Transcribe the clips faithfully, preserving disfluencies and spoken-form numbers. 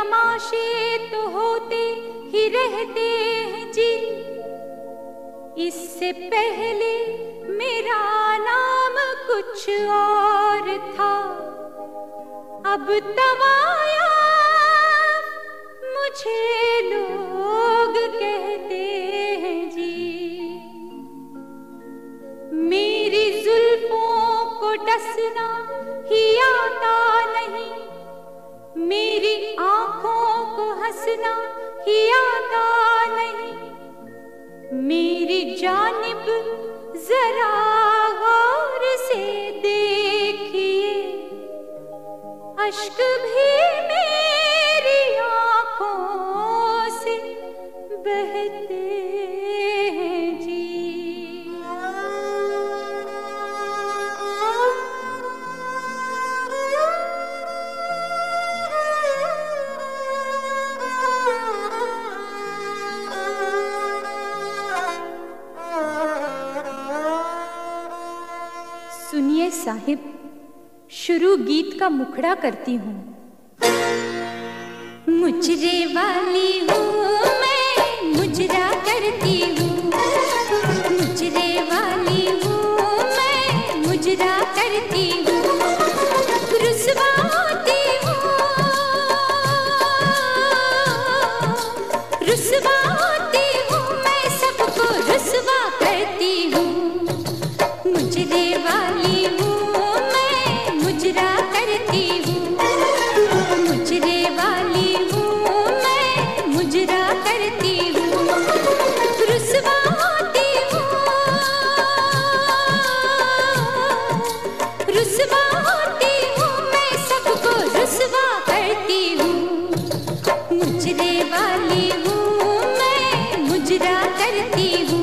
तमाशे तो होते ही रहते हैं जी। इससे पहले मेरा नाम कुछ और था, अब तवाया मुझे लोग कहते हैं जी। मेरी जुल्फों को डसना ही आता नहीं, मेरी आंखों को हंसना ही आता नहीं। मेरी जानिब जरा गौर से देखिए, अश्क भी मेरी आंखों से बहते हैं जी। सुनिए साहिब, शुरू गीत का मुखड़ा करती हूँ। मुजरे वाली हूँ मैं, मुजरा करती हूँ। मुजरे वाली हूँ मैं, मुजरा करती हूँ। रुसवा होती हूँ, रुसवा होती हूँ मैं, सबको रुसवा करती हूँ। मुजरे वाली हूँ मैं, मुजरा करती हूँ। मुजरे वाली हूँ मैं, मुजरा करती हूँ। रुसवा होती हूँ, रुसवा होती हूँ मैं, सबको रुसवा करती हूँ। मुजरे वाली हूँ मैं, मुजरा करती हूँ।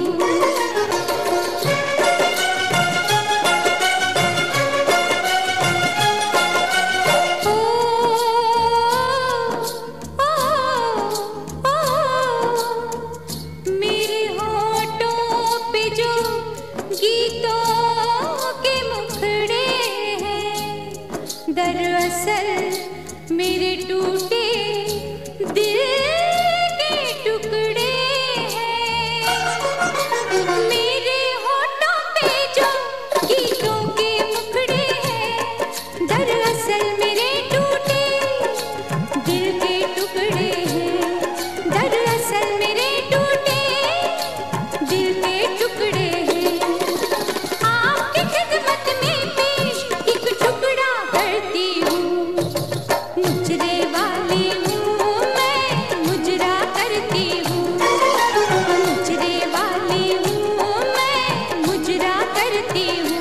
दरअसल मेरे टूटे दिल के टुकड़े हैं। मेरे होठों पे जो गीतों के मुखड़े हैं, दरअसल मेरे टूटे दिल के टुकड़े हैं। दरअसल मेरे टूटे दिल के टुकड़े हैं। आपकी खिदमत में पेश एक टुकड़ा करती हूँ। मुजरे वाली हूँ मैं, मुजरा करती हूँ। मुजरे वाली हूँ मैं, मुजरा करती हूँ।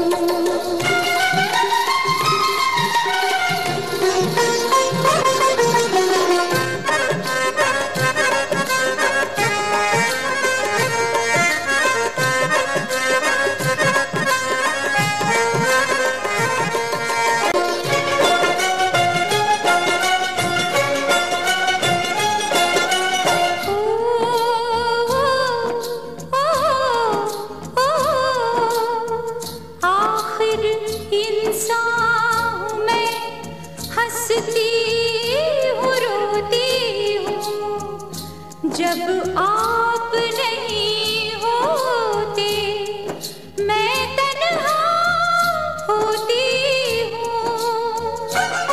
आखिर इंसान हूँ मैं, हंसती हूँ रोती हूँ। जब आप नहीं होते मैं तन्हा होती हूँ।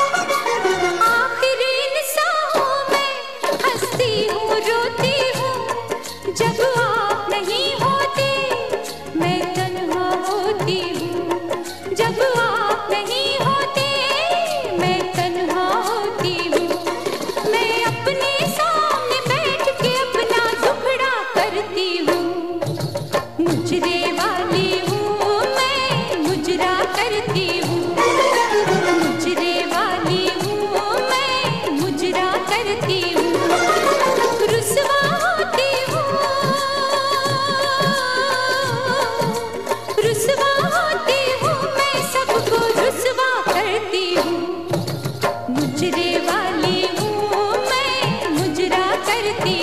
आखिर इंसान हूँ मैं, हंसती हूँ रोती हूँ। जब आप नहीं होते मैं तन्हा होती हूँ। जब आप नहीं होते मैं तन्हा होती हूँ। मैं अपने सामने बैठ के अपना दुखड़ा करती हूँ। मुजरे वाली हूँ मैं, मुजरा करती हूँ। मुजरे वाली हूँ मैं, मुजरा करती हूँ। रुसवा होती हूँ, रुसवा होती हूँ मैं, सबको रुसवा करती हूँ। मुजरे वाली हूँ मैं, मुजरा करती